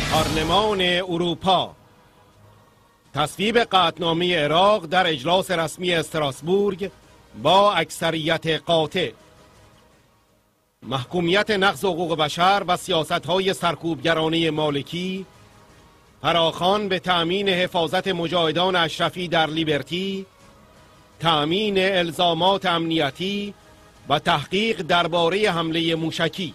پارلمان اروپا تصویب قطعنامه عراق در اجلاس رسمی استراسبورگ با اکثریت قاطع. محکومیت نقض حقوق بشر و سیاست‌های سرکوبگرانه مالکی فراخوان به تأمین حفاظت مجاهدان اشرفی در لیبرتی، تأمین الزامات امنیتی و تحقیق درباره حمله موشکی.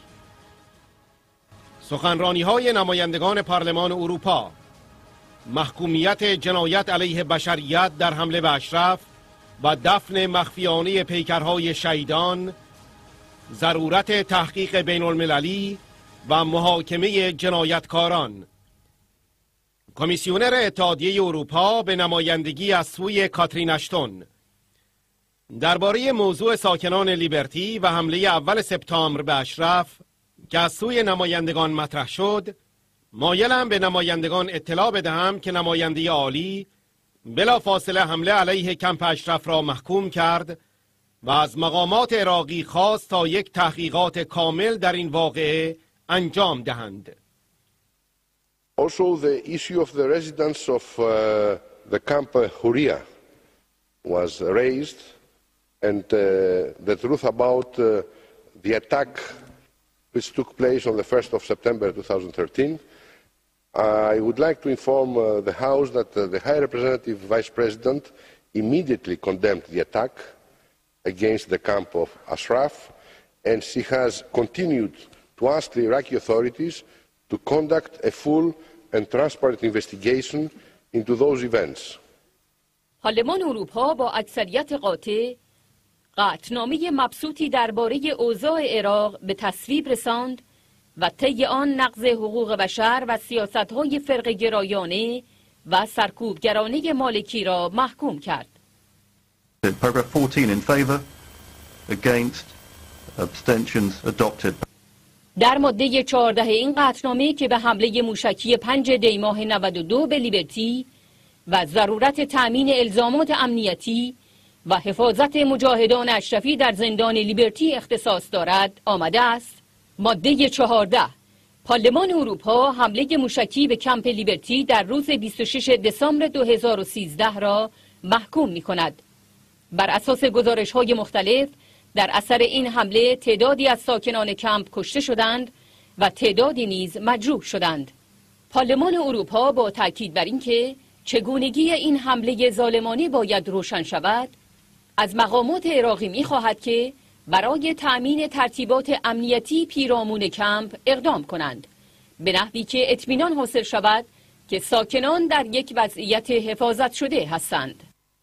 سخنرانی‌های نمایندگان پارلمان اروپا، محکومیت جنایت علیه بشریت در حمله به اشرف و دفن مخفیانه پیکرهای شهیدان، ضرورت تحقیق بین المللی و محاکمه جنایتکاران. کمیسیونر اتحادیه اروپا به نمایندگی از سوی کاترین اشتون درباره موضوع ساکنان لیبرتی و حمله اول سپتامبر به اشرف که از سوی نمایندگان مطرح شد، مایلم به نمایندگان اطلاع بدهم که نماینده عالی بلافاصله حمله علیه کمپ اشرف را محکوم کرد و از مقامات عراقی خواست تا یک تحقیقات کامل در این واقعه انجام دهند. Also the issue of the residents of the camp Huria was raised, and the truth about the attack which took place on the 1st of September 2013. I would like to inform the House that the High Representative Vice President immediately condemned the attack against the camp of Ashraf, and she has continued to ask the Iraqi authorities to conduct a full and transparent investigation into those events. پارلمان اروپا با اکثریت قاطع قطعنامه مبسوطی درباره اوضاع عراق به تصویب رساند و طی آن نقض حقوق بشر و سیاست‌های فرقه‌گرایانه و سرکوبگرانه مالکی را محکوم کرد. Paragraph 14 in favor, against, abstentions adopted. در ماده 14 این قطعنامه که به حمله موشکی 5 دی ماه 92 به لیبرتی و ضرورت تأمین الزامات امنیتی و حفاظت مجاهدان اشرفی در زندان لیبرتی اختصاص دارد آمده است. ماده 14 پارلمان اروپا حمله موشکی به کمپ لیبرتی در روز 26 دسامبر 2013 را محکوم می کند. بر اساس گزارش‌های مختلف در اثر این حمله تعدادی از ساکنان کمپ کشته شدند و تعدادی نیز مجروح شدند. پارلمان اروپا با تاکید بر اینکه چگونگی این حمله ظالمانه باید روشن شود، از مقامات عراقی می‌خواهد که برای تأمین ترتیبات امنیتی پیرامون کمپ اقدام کنند، به نحوی که اطمینان حاصل شود که ساکنان در یک وضعیت حفاظت شده هستند.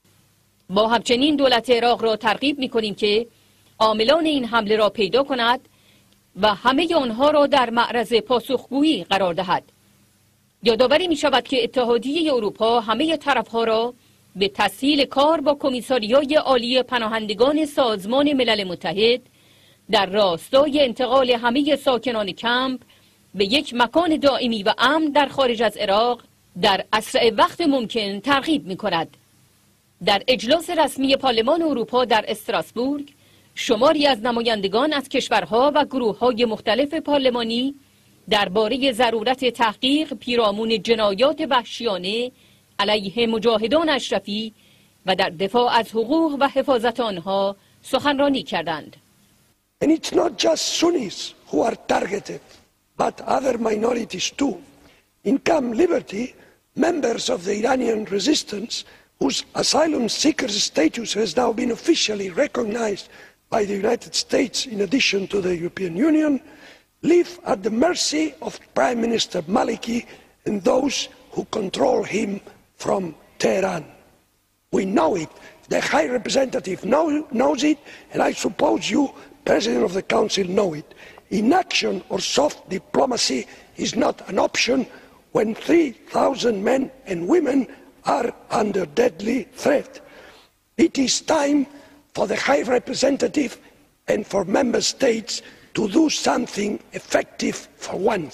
با همچنین دولت عراق را ترغیب می‌کنیم که عاملان این حمله را پیدا کند و همه آنها را در معرض پاسخگویی قرار دهد. یادآوری می شود که اتحادیه اروپا همه طرفها را به تسهیل کار با کمیساریای عالی پناهندگان سازمان ملل متحد در راستای انتقال همه ساکنان کمپ به یک مکان دائمی و امن در خارج از عراق در اسرع وقت ممکن ترغیب می کند. در اجلاس رسمی پارلمان اروپا در استراسبورگ، شماری از نمایندگان از کشورها و گروه‌های مختلف پارلمانی درباره ضرورت تحقیق پیرامون جنایات وحشیانه علیه مجاهدان اشرفی و در دفاع از حقوق و حفاظت آنها سخنرانی کردند. And it's not just Sunnis who are targeted, but other minorities too. In Camp Liberty, members of the Iranian resistance, whose asylum seeker status has now been officially recognized by the United States in addition to the European Union, live at the mercy of Prime Minister Maliki and those who control him from Tehran. We know it. The High Representative knows it, and I suppose you, President of the Council, know it. Inaction or soft diplomacy is not an option when 3,000 men and women are under deadly threat. It is time for the High Representative and for Member States to do something effective for once.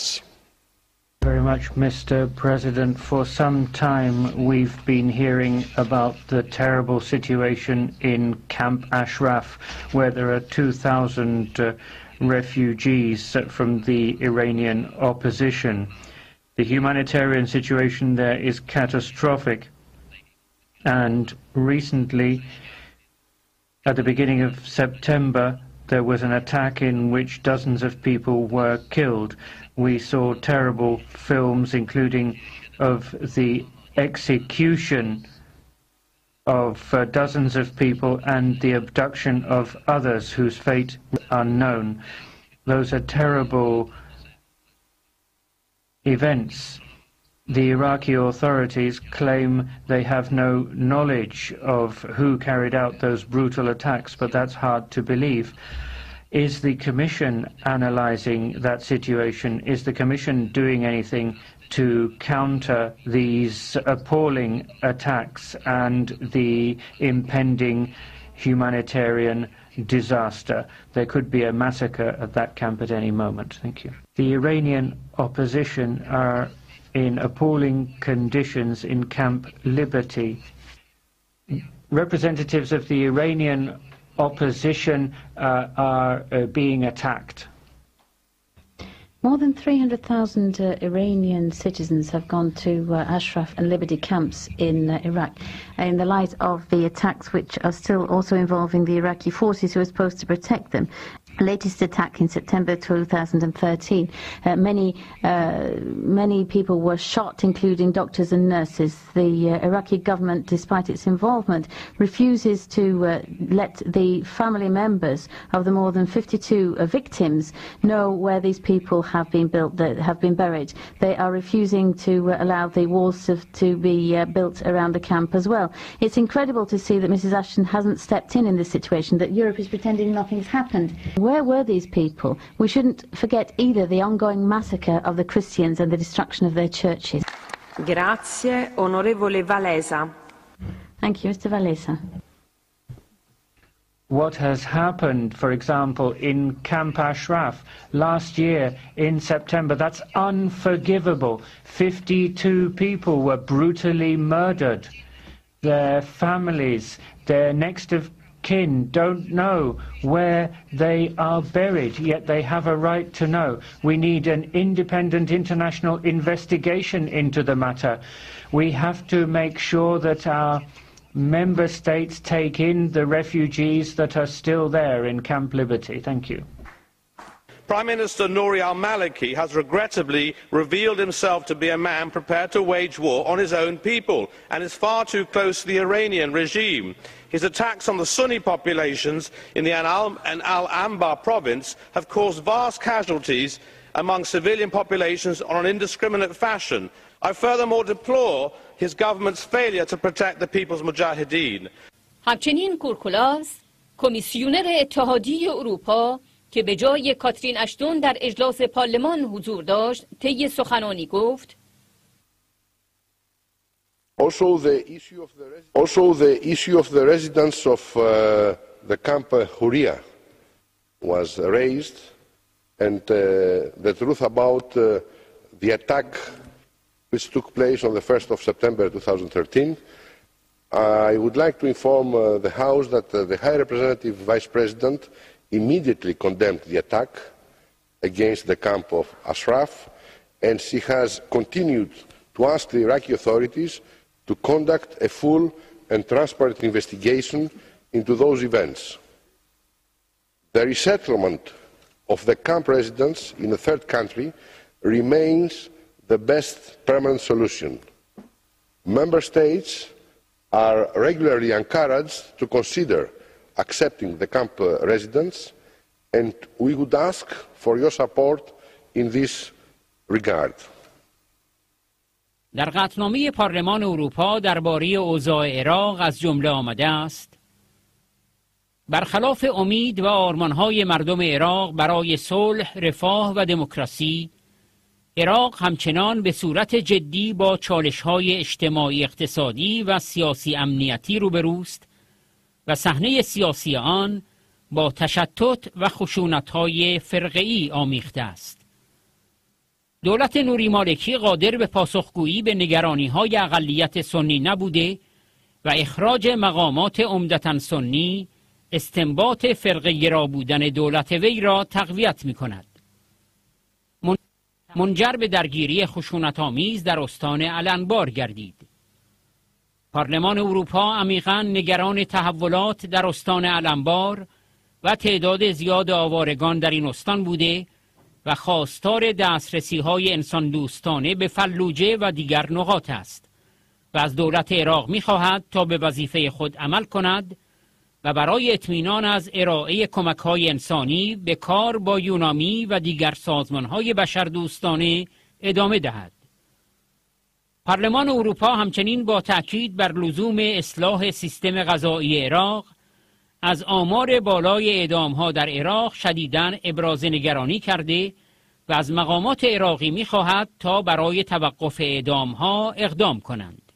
Very much, Mr. President. For some time we've been hearing about the terrible situation in Camp Ashraf, where there are 2,000 refugees from the Iranian opposition. The humanitarian situation there is catastrophic. And recently, at the beginning of September, there was an attack in which dozens of people were killed. We saw terrible films, including of the execution of dozens of people and the abduction of others whose fate is unknown. Those are terrible events. The Iraqi authorities claim they have no knowledge of who carried out those brutal attacks, but that's hard to believe. Is the Commission analyzing that situation? Is the Commission doing anything to counter these appalling attacks and the impending humanitarian disaster? There could be a massacre at that camp at any moment. Thank you. The Iranian opposition are in appalling conditions in Camp Liberty. Representatives of the Iranian opposition are being attacked. More than 300,000 Iranian citizens have gone to Ashraf and Liberty camps in Iraq in the light of the attacks which are still also involving the Iraqi forces who are supposed to protect them. Latest attack in September 2013. Many people were shot, including doctors and nurses. The Iraqi government, despite its involvement, refuses to let the family members of the more than 52 victims know where these people have been buried. They are refusing to allow the walls to be built around the camp as well. It's incredible to see that Mrs. Ashton hasn't stepped in this situation, that Europe is pretending nothing's happened. Where were these people? We shouldn't forget either the ongoing massacre of the Christians and the destruction of their churches. Grazie, onorevole Wałęsa. Thank you, Mr. Wałęsa. What has happened, for example, in Camp Ashraf last year in September, that's unforgivable. 52 people were brutally murdered. Their families, their next of kin don't know where they are buried, yet they have a right to know. We need an independent international investigation into the matter. We have to make sure that our member states take in the refugees that are still there in Camp Liberty. Thank you. Prime Minister Nouri al-Maliki has regrettably revealed himself to be a man prepared to wage war on his own people and is far too close to the Iranian regime. His attacks on the Sunni populations in the Al-Anbar province have caused vast casualties among civilian populations on an indiscriminate fashion. I furthermore deplore his government's failure to protect the people's mujahideen. همچنین کورکولاس، کمیسیونر اتحادیه اروپا که به جای کاترین اشتون در اجلاس پارلمان حضور داشت، طی سخنانی گفت: Also the issue of the residents of the camp Huria was raised, and the truth about the attack which took place on the 1st of September 2013. I would like to inform the House that the High Representative Vice President immediately condemned the attack against the camp of Ashraf, and she has continued to ask the Iraqi authorities to conduct a full and transparent investigation into those events. The resettlement of the camp residents in a third country remains the best permanent solution. Member States are regularly encouraged to consider accepting the camp residents, and we would ask for your support in this regard. در قطعنامه پارلمان اروپا درباره اوضاع عراق از جمله آمده است: برخلاف امید و آرمان‌های مردم عراق برای صلح، رفاه و دموکراسی، عراق همچنان به صورت جدی با چالش‌های اجتماعی، اقتصادی و سیاسی امنیتی روبروست و صحنه سیاسی آن با تشتت و خشونت‌های فرقه‌ای آمیخته است. دولت نوری مالکی قادر به پاسخگویی به نگرانی‌های اقلیت سنی نبوده و اخراج مقامات عمدتاً سنی استنباط فرقه‌گرا بودن دولت وی را تقویت می‌کند. منجر به درگیری خشونت‌آمیز در استان الانبار گردید. پارلمان اروپا عمیقاً نگران تحولات در استان الانبار و تعداد زیاد آوارگان در این استان بوده و خواستار دسترسی‌های انسان دوستانه به فلوجه و دیگر نقاط است و از دولت عراق می‌خواهد تا به وظیفه خود عمل کند و برای اطمینان از ارائه کمک‌های انسانی به کار با یونامی و دیگر سازمان‌های بشردوستانه ادامه دهد. پارلمان اروپا همچنین با تأکید بر لزوم اصلاح سیستم قضایی عراق از آمار بالای اعدام‌ها در عراق شدیداً ابراز نگرانی کرده و از مقامات عراقی می‌خواهد تا برای توقف اعدام‌ها اقدام کنند.